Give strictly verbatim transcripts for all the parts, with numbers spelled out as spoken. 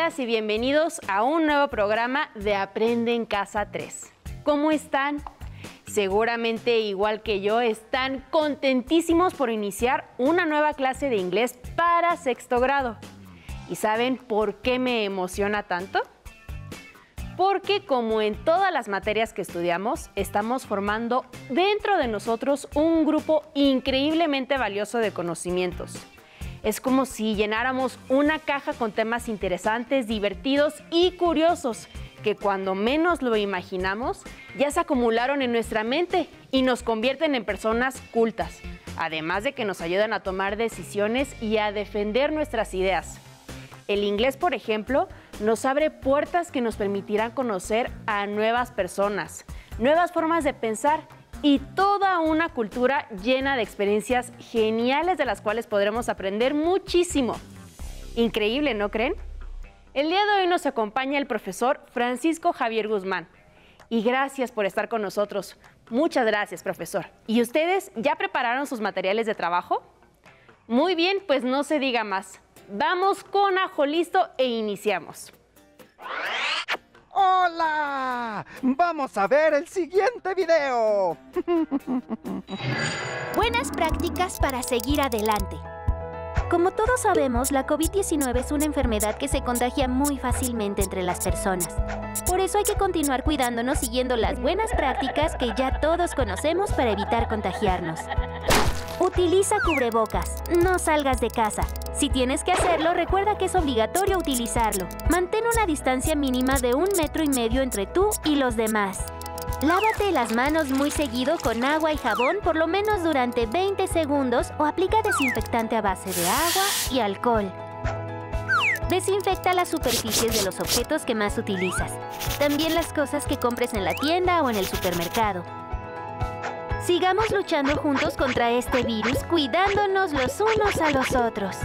Bienvenidas y bienvenidos a un nuevo programa de Aprende en Casa tres. ¿Cómo están? Seguramente, igual que yo, están contentísimos por iniciar una nueva clase de inglés para sexto grado. ¿Y saben por qué me emociona tanto? Porque como en todas las materias que estudiamos, estamos formando dentro de nosotros un grupo increíblemente valioso de conocimientos. Es como si llenáramos una caja con temas interesantes, divertidos y curiosos, que cuando menos lo imaginamos, ya se acumularon en nuestra mente y nos convierten en personas cultas, además de que nos ayudan a tomar decisiones y a defender nuestras ideas. El inglés, por ejemplo, nos abre puertas que nos permitirán conocer a nuevas personas, nuevas formas de pensar y toda una cultura llena de experiencias geniales de las cuales podremos aprender muchísimo. Increíble, ¿no creen? El día de hoy nos acompaña el profesor Francisco Javier Guzmán. Y gracias por estar con nosotros. Muchas gracias, profesor. ¿Y ustedes ya prepararon sus materiales de trabajo? Muy bien, pues no se diga más. Vamos con ajo listo e iniciamos. ¡Hola! ¡Vamos a ver el siguiente video! Buenas prácticas para seguir adelante. Como todos sabemos, la COVID diecinueve es una enfermedad que se contagia muy fácilmente entre las personas. Por eso hay que continuar cuidándonos siguiendo las buenas prácticas que ya todos conocemos para evitar contagiarnos. Utiliza cubrebocas. No salgas de casa. Si tienes que hacerlo, recuerda que es obligatorio utilizarlo. Mantén una distancia mínima de un metro y medio entre tú y los demás. Lávate las manos muy seguido con agua y jabón por lo menos durante veinte segundos o aplica desinfectante a base de agua y alcohol. Desinfecta las superficies de los objetos que más utilizas. También las cosas que compres en la tienda o en el supermercado. Sigamos luchando juntos contra este virus, cuidándonos los unos a los otros.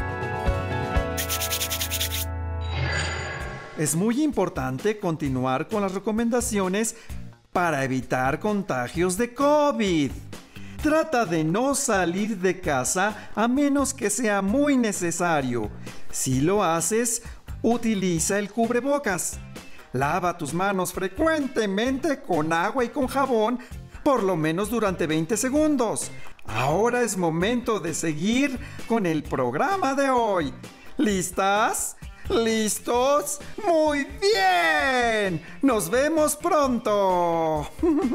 Es muy importante continuar con las recomendaciones para evitar contagios de COVID. Trata de no salir de casa a menos que sea muy necesario. Si lo haces, utiliza el cubrebocas. Lava tus manos frecuentemente con agua y con jabón, por lo menos durante veinte segundos. Ahora es momento de seguir con el programa de hoy. ¿Listas? ¿Listos? ¡Muy bien! ¡Nos vemos pronto!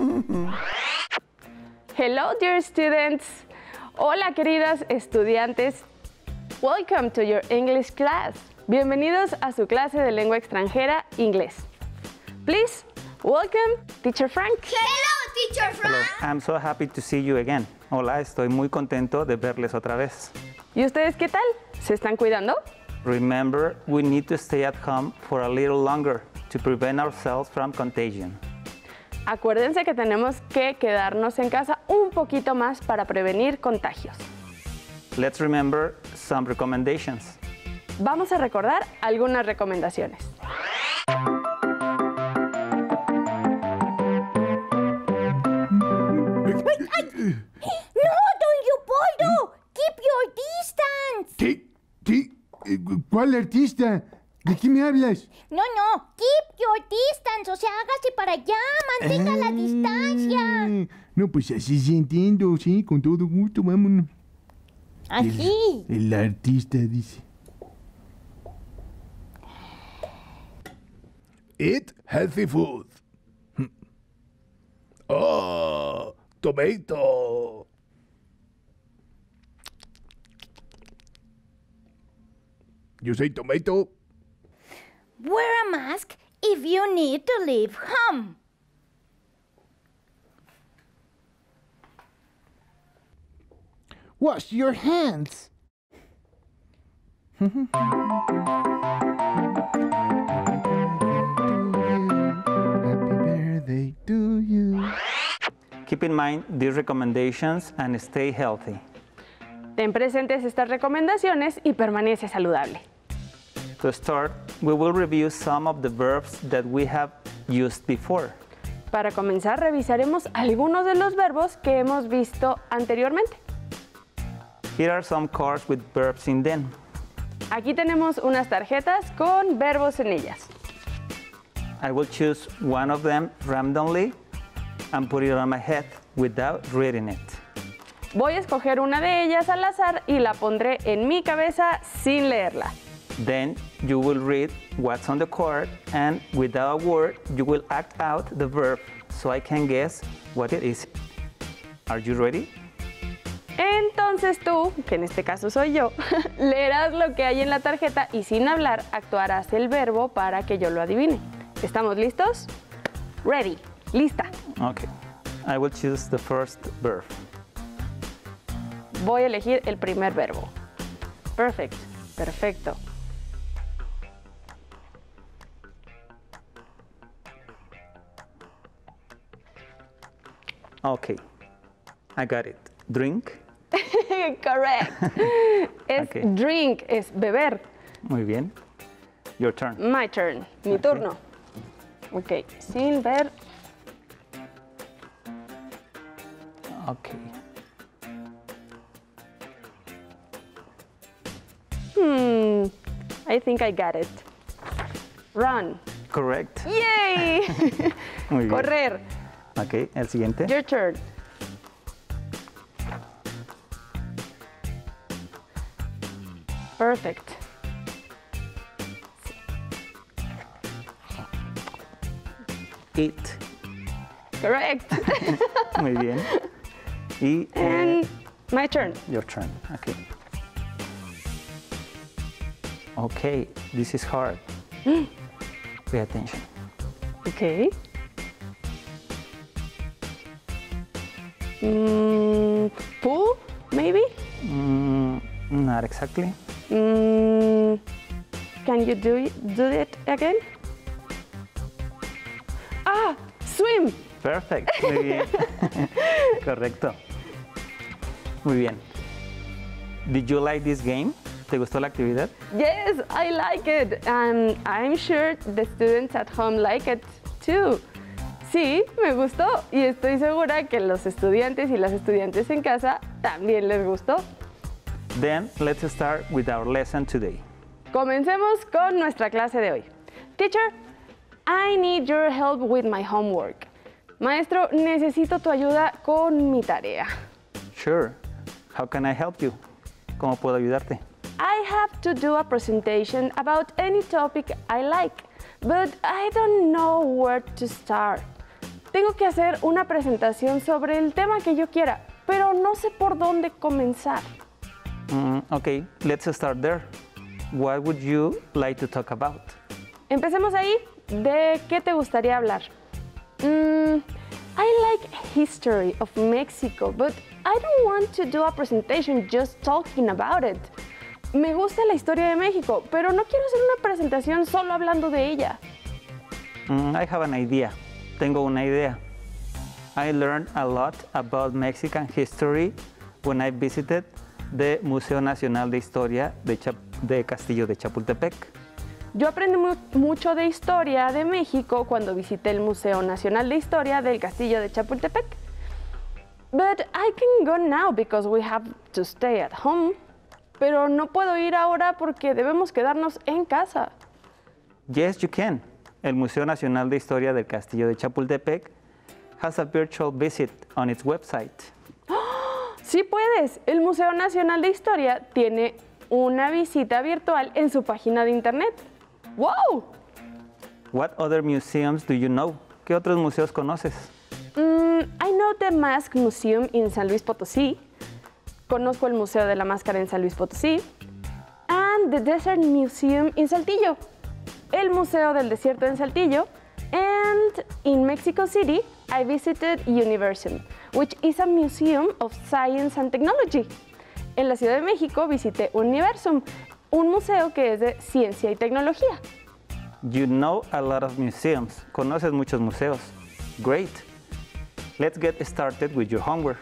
Hello, dear students. Hola, queridas estudiantes. Welcome to your English class. Bienvenidos a su clase de lengua extranjera, inglés. Please, welcome, Teacher Frank. Hello, Teacher Frank. Hello. I'm so happy to see you again. Hola, estoy muy contento de verles otra vez. ¿Y ustedes qué tal? ¿Se están cuidando? Remember, we need to stay at home for a little longer to prevent ourselves from contagion. Acuérdense que tenemos que quedarnos en casa un poquito más para prevenir contagios. Let's remember some recommendations. Vamos a recordar algunas recomendaciones. No, don Leopoldo. Keep your distance. ¿Qué? ¿Qué? ¿Cuál artista? ¿De qué me hablas? No, no. Keep your distance. O sea, hágase para allá. Mantenga ah, la distancia. No, pues así sí entiendo, sí. Con todo gusto, vámonos. Así. El, el artista dice. Eat healthy food. Oh, tomato. You say tomato? Wear a mask if you need to leave home. Wash your hands. Happy birthday to you. Keep in mind these recommendations and stay healthy. Ten presentes estas recomendaciones y permanece saludable. To start, we will review some of the verbs that we have used before. Para comenzar, revisaremos algunos de los verbos que hemos visto anteriormente. Here are some cards with verbs in them. Aquí tenemos unas tarjetas con verbos en ellas. I will choose one of them randomly and put it on my head without reading it. Voy a escoger una de ellas al azar y la pondré en mi cabeza sin leerla. Then you will read what's on the card, and without a word, you will act out the verb so I can guess what it is. Are you ready? Entonces tú, que en este caso soy yo, leerás lo que hay en la tarjeta y sin hablar actuarás el verbo para que yo lo adivine. ¿Estamos listos? Ready. Lista. Okay. I will choose the first verb. Voy a elegir el primer verbo. Perfect. Perfecto. Okay. I got it. Drink. Correct. Es Okay. drink, es beber. Muy bien. Your turn. My turn, mi Ok. turno. Ok, sin ver. Okay. Hmm, I think I got it. Run. Correct. Yay! Muy bien. Correr. Okay, el siguiente. Your turn. Perfect. Eat. Correct. Muy bien. Y eh, And my turn. your turn. Okay. Okay, this is hard. Pay attention. Okay. Mm, pool, maybe? Mm, not exactly. Mm, can you do it, do it again? Ah, swim. Perfect. Muy bien. Correcto. Muy bien. Did you like this game? ¿Te gustó la actividad? Yes, I like it. And I'm sure the students at home like it too. Sí, me gustó y estoy segura que los estudiantes y las estudiantes en casa también les gustó. Then let's start with our lesson today. Comencemos con nuestra clase de hoy. Teacher, I need your help with my homework. Maestro, necesito tu ayuda con mi tarea. Sure. How can I help you? ¿Cómo puedo ayudarte? I have to do a presentation about any topic I like, but I don't know where to start. Tengo que hacer una presentación sobre el tema que yo quiera, pero no sé por dónde comenzar. Mm, okay, let's start there. What would you like to talk about? Empecemos ahí. ¿De qué te gustaría hablar? Mm, I like history of Mexico, but I don't want to do a presentation just talking about it. Me gusta la historia de México, pero no quiero hacer una presentación solo hablando de ella. Mm, I have an idea. Tengo una idea. I learned a lot about Mexican history when I visited the Museo Nacional de Historia de, Chap de Castillo de Chapultepec. Yo aprendí mu mucho de historia de México cuando visité el Museo Nacional de Historia del Castillo de Chapultepec. But I can go now because we have to stay at home. Pero no puedo ir ahora porque debemos quedarnos en casa. Yes, you can. El Museo Nacional de Historia del Castillo de Chapultepec has a virtual visit on its website. Sí puedes. El Museo Nacional de Historia tiene una visita virtual en su página de internet. ¡Wow! What other museums do you know? ¿Qué otros museos conoces? Mm, I know the Mask Museum in San Luis Potosí. Conozco el Museo de la Máscara en San Luis Potosí. And the Desert Museum in Saltillo. El Museo del Desierto en Saltillo. And in Mexico City, I visited Universum, which is a museum of science and technology. En la Ciudad de México visité Universum, un museo que es de ciencia y tecnología. You know a lot of museums. Conoces muchos museos. Great. Let's get started with your homework.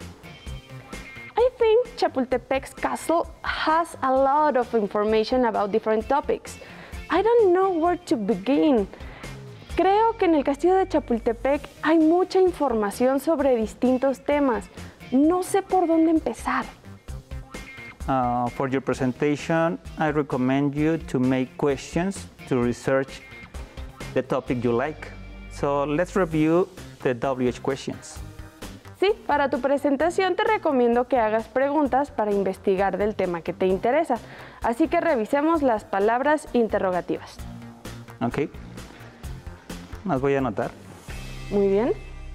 I think Chapultepec's castle has a lot of information about different topics. I don't know where to begin. Creo que en el castillo de Chapultepec hay mucha información sobre distintos temas. No sé por dónde empezar. Uh, for your presentation, I recommend you to make questions to research the topic you like. So let's review the W H questions. Sí, para tu presentación te recomiendo que hagas preguntas para investigar del tema que te interesa. Así que revisemos las palabras interrogativas. Ok. Las voy a anotar. Muy bien.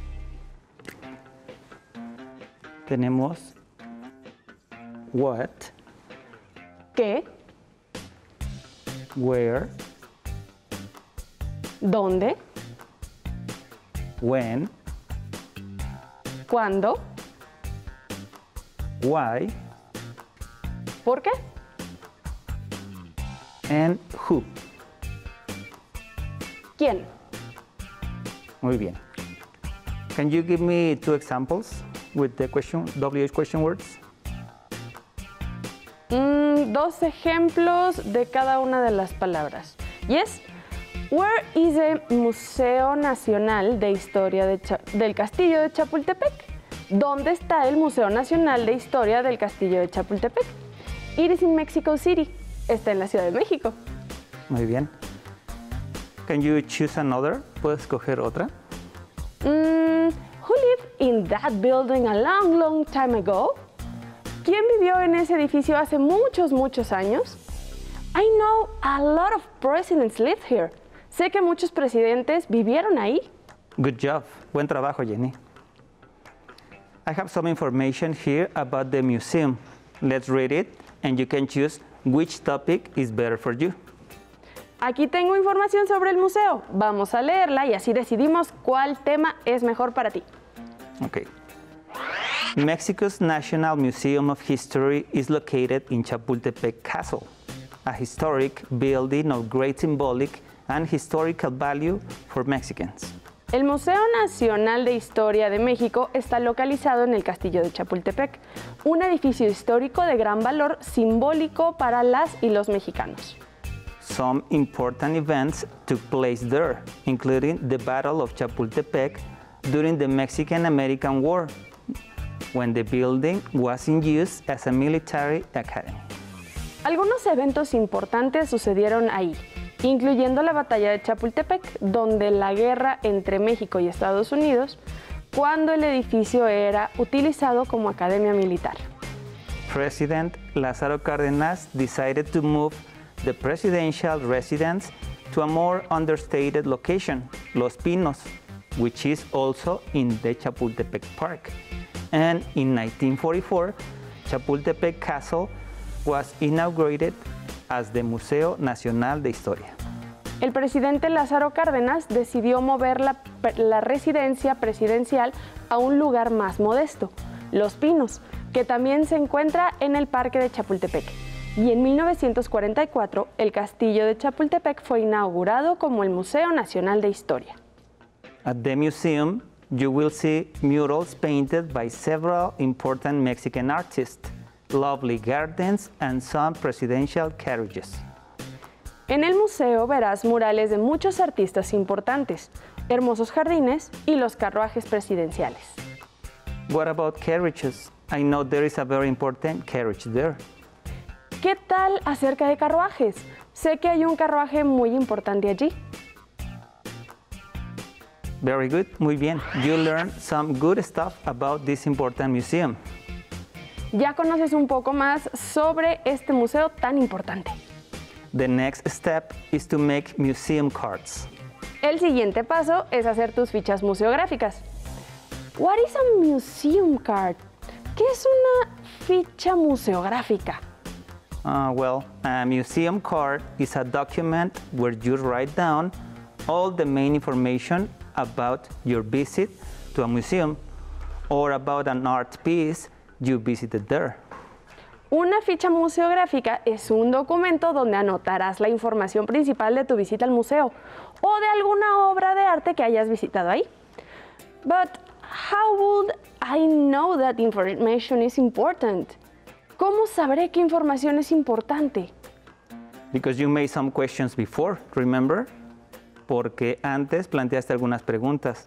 Tenemos what, ¿Qué? where, ¿Dónde? when, ¿Cuándo? why, ¿Por qué? and who. ¿Quién? Muy bien. Can you give me two examples with the question, W H question words? Mm, dos ejemplos de cada una de las palabras. Yes. Where is the Museo Nacional de Historia de Cha- del Castillo de Chapultepec? ¿Dónde está el Museo Nacional de Historia del Castillo de Chapultepec? It is in Mexico City. Está en la Ciudad de México. Muy bien. Can you choose another? ¿Puedes escoger otra? Mm, who lived in that building a long, long time ago? ¿Quién vivió en ese edificio hace muchos, muchos años? I know a lot of presidents lived here. Sé que muchos presidentes vivieron ahí. Good job. Buen trabajo, Jenny. I have some information here about the museum. Let's read it and you can choose which topic is better for you. Aquí tengo información sobre el museo. Vamos a leerla y así decidimos cuál tema es mejor para ti. Okay. Mexico's National Museum of History is located in Chapultepec Castle, a historic building of great symbolic and historical value for Mexicans. El Museo Nacional de Historia de México está localizado en el Castillo de Chapultepec, un edificio histórico de gran valor simbólico para las y los mexicanos. Some important events took place there, including the Battle of Chapultepec during the Mexican-American War, when the building was in use as a military academy. Algunos eventos importantes sucedieron ahí, incluyendo la batalla de Chapultepec, donde la guerra entre México y Estados Unidos, cuando el edificio era utilizado como academia militar. President Lázaro Cárdenas decided to move the presidential residence to a more understated location, Los Pinos, which is also in the Chapultepec Park. And in nineteen forty-four, Chapultepec Castle was inaugurated as the Museo Nacional de Historia. El presidente Lázaro Cárdenas decidió mover la, la residencia presidencial a un lugar más modesto, Los Pinos, que también se encuentra en el Parque de Chapultepec. Y en mil novecientos cuarenta y cuatro, el Castillo de Chapultepec fue inaugurado como el Museo Nacional de Historia. At the museum, you will see murals painted by several important Mexican artists, lovely gardens, and some presidential carriages. En el museo verás murales de muchos artistas importantes, hermosos jardines y los carruajes presidenciales. What about carriages? I know there is a very important carriage there. ¿Qué tal acerca de carruajes? Sé que hay un carruaje muy importante allí. Very good, muy bien. You learned some good stuff about this important museum. Ya conoces un poco más sobre este museo tan importante. The next step is to make museum cards. El siguiente paso es hacer tus fichas museográficas. What is a museum card? ¿Qué es una ficha museográfica? Uh, well, a museum card is a document where you write down all the main information about your visit to a museum or about an art piece you visited there. Una ficha museográfica es un documento donde anotarás la información principal de tu visita al museo o de alguna obra de arte que hayas visitado ahí. But how would I know that information is important? ¿Cómo sabré qué información es importante? Because you made some questions before, remember? Porque antes planteaste algunas preguntas.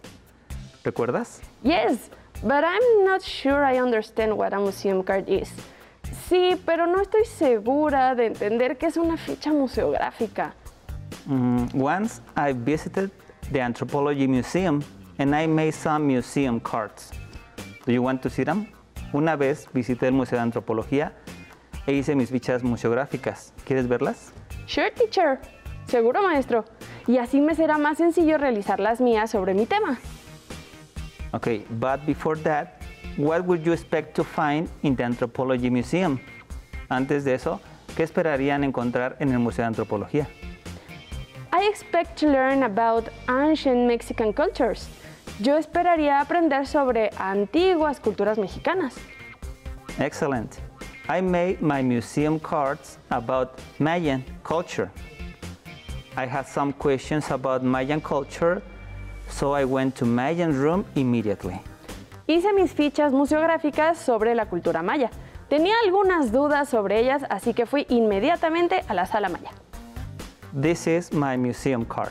¿Recuerdas? Yes, but I'm not sure I understand what a museum card is. Sí, pero no estoy segura de entender qué es una ficha museográfica. Mm, once I visited the Anthropology Museum and I made some museum cards. Do you want to see them? Una vez visité el Museo de Antropología e hice mis fichas museográficas. ¿Quieres verlas? Sure, teacher. Seguro, maestro. Y así me será más sencillo realizar las mías sobre mi tema. Okay, but before that, what would you expect to find in the Anthropology Museum? Antes de eso, ¿qué esperarían encontrar en el Museo de Antropología? I expect to learn about ancient Mexican cultures. Yo esperaría aprender sobre antiguas culturas mexicanas. Excellent. I made my museum cards about Mayan culture. I had some questions about Mayan culture, so I went to Mayan room immediately. Hice mis fichas museográficas sobre la cultura maya. Tenía algunas dudas sobre ellas, así que fui inmediatamente a la sala maya. This is my museum card.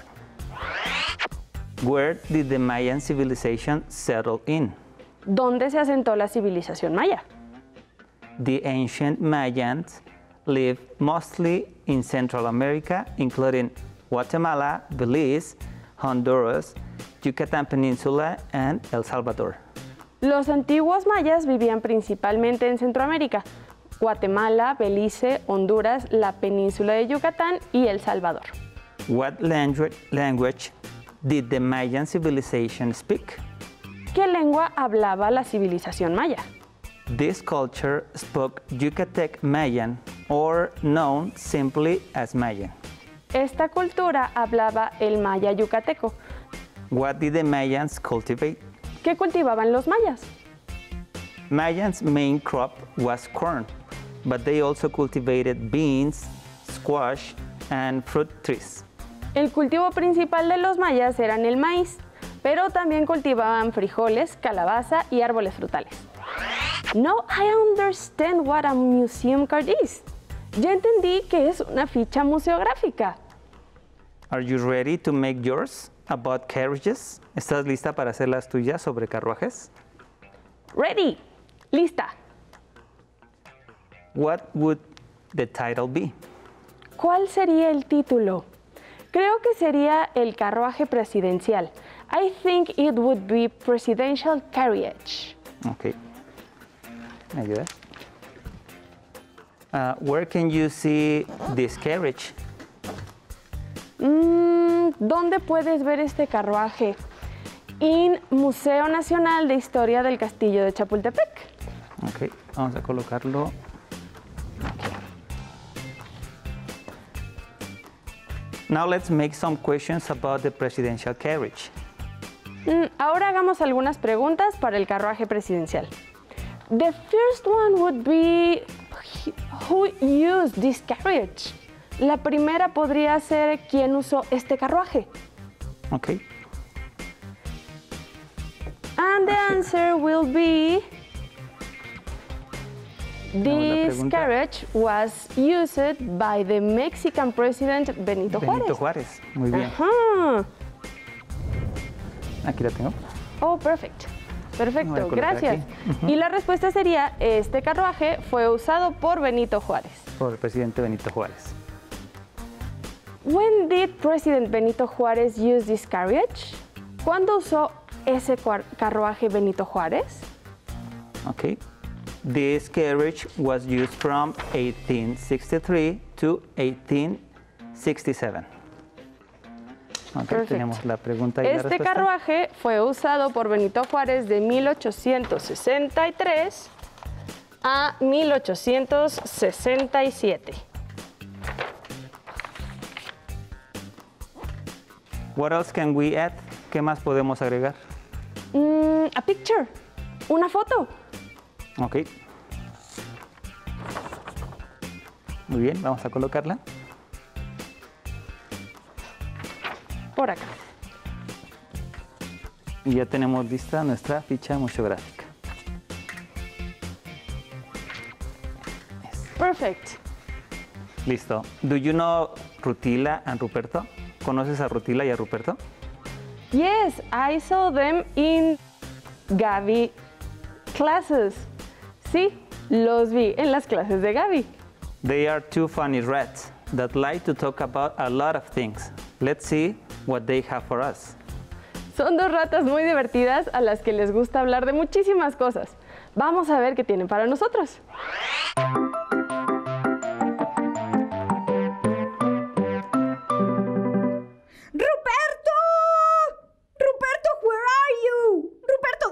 Where did the Mayan civilization settle in? ¿Dónde se asentó la civilización maya? The ancient Mayans lived mostly in Central America, including Guatemala, Belize, Honduras, Yucatán Peninsula, and El Salvador. Los antiguos mayas vivían principalmente en Centroamérica, Guatemala, Belice, Honduras, la península de Yucatán y El Salvador. What language, language did the Mayan civilization speak? ¿Qué lengua hablaba la civilización maya? This culture spoke Yucatec Mayan, or known simply as Mayan. Esta cultura hablaba el maya yucateco. What did the Mayans cultivate? ¿Qué cultivaban los mayas? Mayans' main crop was corn, but they also cultivated beans, squash, and fruit trees. El cultivo principal de los mayas eran el maíz, pero también cultivaban frijoles, calabaza y árboles frutales. Now I understand what a museum card is. Ya entendí que es una ficha museográfica. Are you ready to make yours about carriages? ¿Estás lista para hacer las tuyas sobre carruajes? Ready. Lista. What would the title be? ¿Cuál sería el título? Creo que sería el carruaje presidencial. I think it would be presidential carriage. Okay. ¿Me ayudas? Uh, where can you see this carriage? Mm, ¿Dónde puedes ver este carruaje? En Museo Nacional de Historia del Castillo de Chapultepec. Ok, vamos a colocarlo. Now let's make some questions about the presidential carriage. Mm, ahora hagamos algunas preguntas para el carruaje presidencial. The first one would be, who used this carriage? La primera podría ser quién usó este carruaje. Okay. And the answer will be, this carriage was used by the Mexican president Benito Juárez. Benito Juárez, muy bien. Ajá. Aquí la tengo. Oh, perfect. Perfecto, Voy a colocar gracias. aquí. Y la respuesta sería, este carruaje fue usado por Benito Juárez. Por el presidente Benito Juárez. When did President Benito Juárez use this carriage? ¿Cuándo usó ese carruaje Benito Juárez? Okay. This carriage was used from eighteen sixty-three to eighteen sixty-seven. Okay, Perfect. tenemos la pregunta y la Este respuesta. carruaje fue usado por Benito Juárez de mil ochocientos sesenta y tres a mil ochocientos sesenta y siete. What else can we add? ¿Qué más podemos agregar? Mm, a picture, una foto. Ok. Muy bien, vamos a colocarla. Por acá. Y ya tenemos lista nuestra ficha museográfica. Perfect. Listo. Do you know Rutila and Ruperto? ¿Conoces a Rutila y a Ruperto? Yes, I saw them in Gaby classes. Sí, Los vi en las clases de Gaby. They are two funny rats that like to talk about a lot of things. Let's see what they have for us. Son dos ratas muy divertidas a las que les gusta hablar de muchísimas cosas. Vamos a ver qué tienen para nosotros. ¡Ruperto! ¡Ruperto, where are you? ¡Ruperto,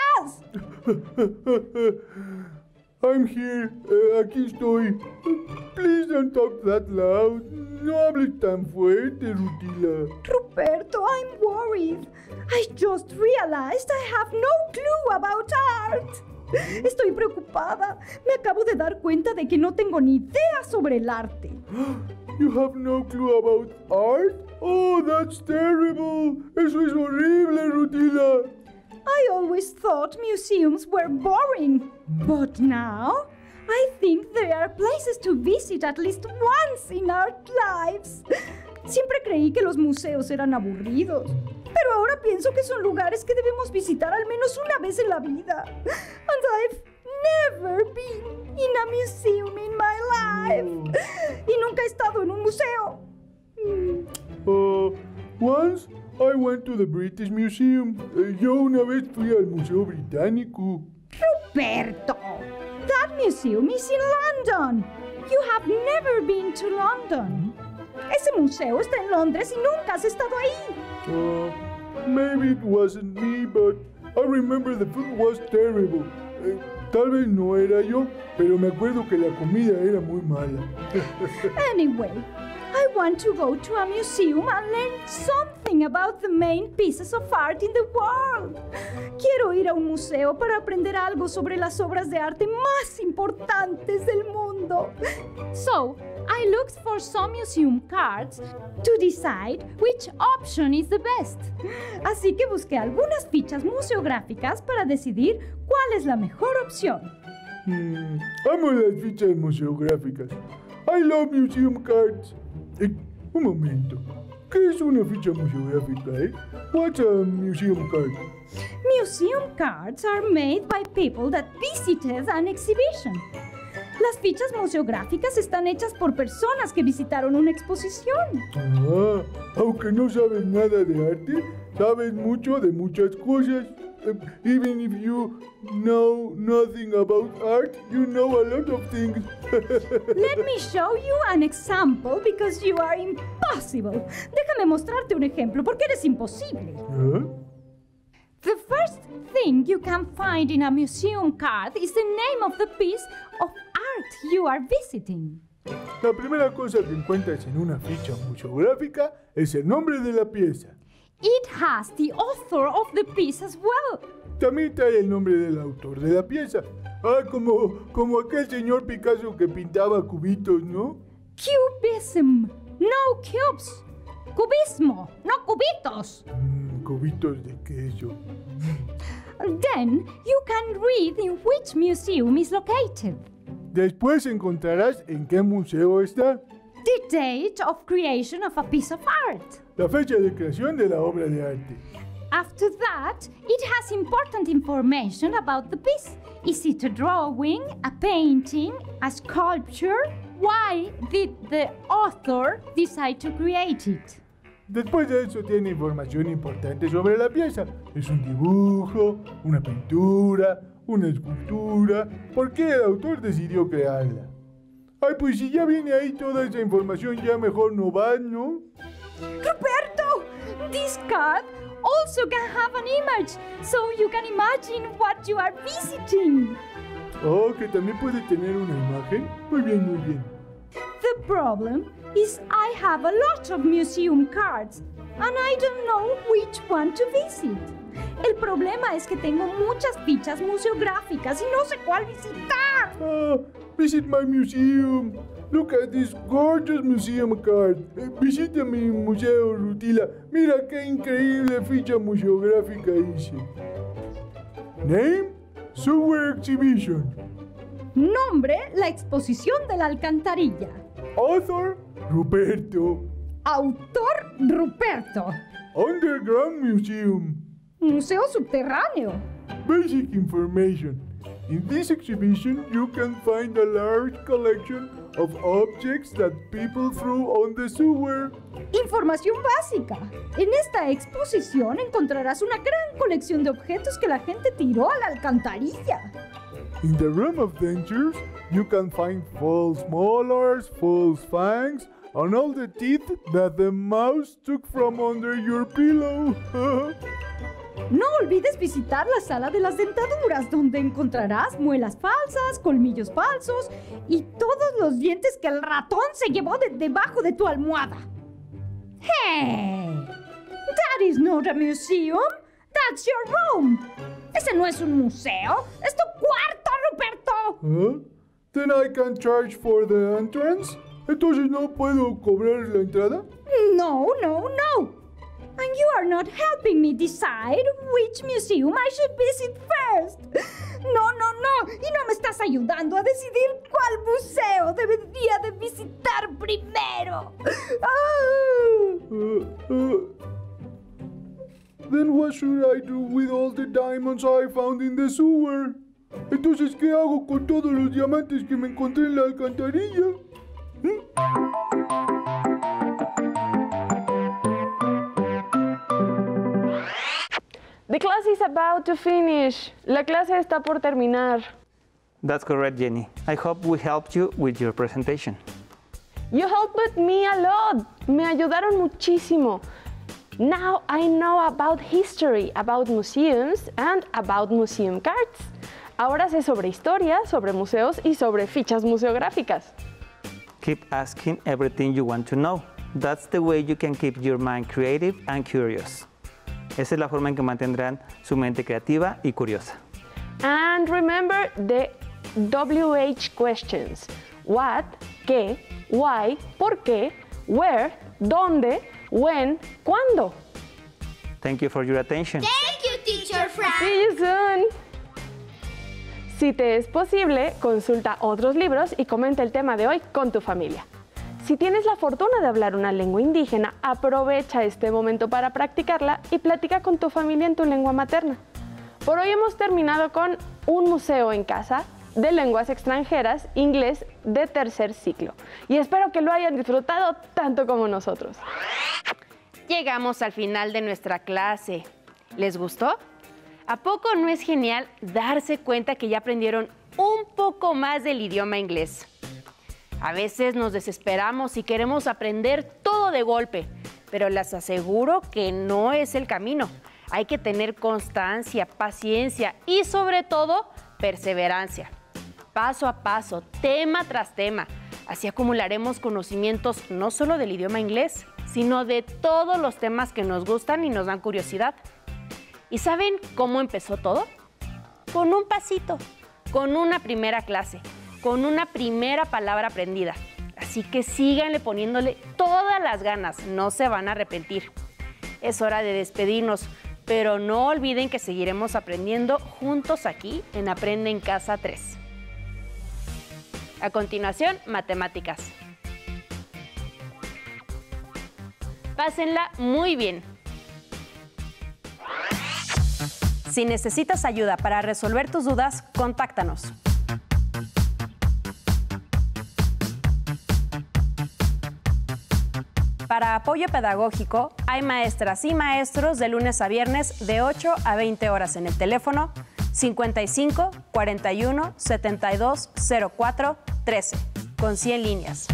¿dónde estás? I'm here. Eh, aquí estoy. Please don't talk that loud. No hables tan fuerte, Rutila. Ruperto, I'm worried. I just realized I have no clue about art. Estoy preocupada. Me acabo de dar cuenta de que no tengo ni idea sobre el arte. You have no clue about art? Oh, that's terrible. Eso es horrible, Rutila. I always thought museums were boring, but now I think there are places to visit at least once in our lives. Siempre creí que los museos eran aburridos, pero ahora pienso que son lugares que debemos visitar al menos una vez en la vida. And I've never been in a museum in my life. Y nunca he estado en un museo. Uh, once I went to the British Museum. Eh, yo una vez fui al Museo Británico. Ruperto, that museum is in London. You have never been to London. Ese museo está en Londres y nunca has estado ahí. Uh, maybe it wasn't me, but I remember the food was terrible. Eh, tal vez no era yo, pero me acuerdo que la comida era muy mala. Anyway, I want to go to a museum and learn something about the main pieces of art in the world. Quiero ir a un museo para aprender algo sobre las obras de arte más importantes del mundo. So, I looked for some museum cards to decide which option is the best. Así que busqué algunas fichas museográficas para decidir cuál es la mejor opción. Hmm, amo las fichas museográficas. I love museum cards. Eh, un momento. ¿Qué es una ficha museográfica, eh? What's a museum card? Museum cards are made by people that visited an exhibition. Las fichas museográficas están hechas por personas que visitaron una exposición. Ah, aunque no sabes nada de arte, sabes mucho de muchas cosas. Uh, even if you know nothing about art, you know a lot of things. Let me show you an example because you are impossible. Déjame mostrarte un ejemplo porque eres imposible. ¿Ah? The first thing you can find in a museum card is the name of the piece of art you are visiting. La primera cosa que encuentras en una ficha museográfica es el nombre de la pieza. It has the author of the piece as well. También trae el nombre del autor de la pieza. Ah, como, como aquel señor Picasso que pintaba cubitos, ¿no? Cubism, no cubes. Cubismo, no cubitos. Mm, cubitos de queso. Then you can read in which museum is located. Después encontrarás en qué museo está. The date of creation of a piece of art. La fecha de creación de la obra de arte. After that, it has important information about the piece. Is it a drawing, a painting, a sculpture? Why did the author decide to create it? Después de eso tiene información importante sobre la pieza. Es un dibujo, una pintura, una escultura. ¿Por qué el autor decidió crearla? Ay, pues si ya viene ahí toda esa información, ya mejor no vas, ¿no? Roberto, this card also can have an image, so you can imagine what you are visiting. Oh, que también puede tener una imagen. Muy bien, muy bien. The problem is I have a lot of museum cards, and I don't know which one to visit. El problema es que tengo muchas fichas museográficas y no sé cuál visitar. Ah, visit my museum. Look at this gorgeous museum card. Eh, visita mi museo, Rutila. Mira qué increíble ficha museográfica hice. Name, Sewer Exhibition. Nombre, la exposición de la alcantarilla. Author, Ruperto. Autor, Ruperto. Underground Museum. Museo subterráneo. Basic information. In this exhibition, you can find a large collection of objects that people threw on the sewer. Información básica. En esta exposición encontrarás una gran colección de objetos que la gente tiró a la alcantarilla. In the room of dangers, you can find false molars, false fangs, and all the teeth that the mouse took from under your pillow. No olvides visitar la sala de las dentaduras, donde encontrarás muelas falsas, colmillos falsos y todos los dientes que el ratón se llevó de debajo de tu almohada. Hey, that is not a museum. That's your room. Ese no es un museo. Es tu cuarto, Ruperto. Huh? Then I can charge for the entrance. Entonces no puedo cobrar la entrada. No, no, no. And you are not helping me decide which museum I should visit first. No, no, no. Y no me estás ayudando a decidir cuál museo debería de visitar primero. Oh. Uh, uh. Then what should I do with all the diamonds I found in the sewer? Entonces, ¿qué hago con todos los diamantes que me encontré en la alcantarilla? ¿Mm? The class is about to finish. La clase está por terminar. That's correct, Jenny. I hope we helped you with your presentation. You helped me a lot. Me ayudaron muchísimo. Now I know about history, about museums, and about museum cards. Ahora sé sobre historia, sobre museos y sobre fichas museográficas. Keep asking everything you want to know. That's the way you can keep your mind creative and curious. Esa es la forma en que mantendrán su mente creativa y curiosa. And remember the W H questions. What, qué, why, por qué, where, dónde, when, cuándo. Thank you for your attention. Thank you, Teacher Frank. See you soon. Si te es posible, consulta otros libros y comenta el tema de hoy con tu familia. Si tienes la fortuna de hablar una lengua indígena, aprovecha este momento para practicarla y platica con tu familia en tu lengua materna. Por hoy hemos terminado con un museo en casa de lenguas extranjeras, inglés de tercer ciclo. Y espero que lo hayan disfrutado tanto como nosotros. Llegamos al final de nuestra clase. ¿Les gustó? ¿A poco no es genial darse cuenta que ya aprendieron un poco más del idioma inglés? A veces nos desesperamos y queremos aprender todo de golpe, pero les aseguro que no es el camino. Hay que tener constancia, paciencia y sobre todo perseverancia. Paso a paso, tema tras tema. Así acumularemos conocimientos no solo del idioma inglés, sino de todos los temas que nos gustan y nos dan curiosidad. ¿Y saben cómo empezó todo? Con un pasito, con una primera clase, con una primera palabra aprendida. Así que síganle poniéndole todas las ganas, no se van a arrepentir. Es hora de despedirnos, pero no olviden que seguiremos aprendiendo juntos aquí en Aprende en Casa tres. A continuación, matemáticas. Pásenla muy bien. Si necesitas ayuda para resolver tus dudas, contáctanos. Para apoyo pedagógico, hay maestras y maestros de lunes a viernes de ocho a veinte horas en el teléfono cincuenta y cinco, cuarenta y uno, setenta y dos, cero cuatro, trece, con cien líneas.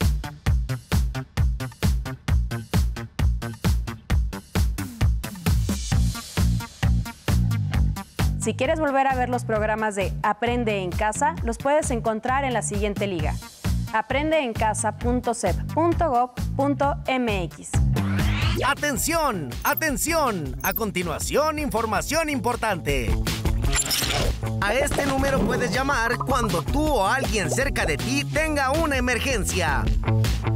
Si quieres volver a ver los programas de Aprende en Casa, los puedes encontrar en la siguiente liga: aprende en casa punto sep punto gob punto mx. ¡Atención! ¡Atención! A continuación, información importante. A este número puedes llamar cuando tú o alguien cerca de ti tenga una emergencia.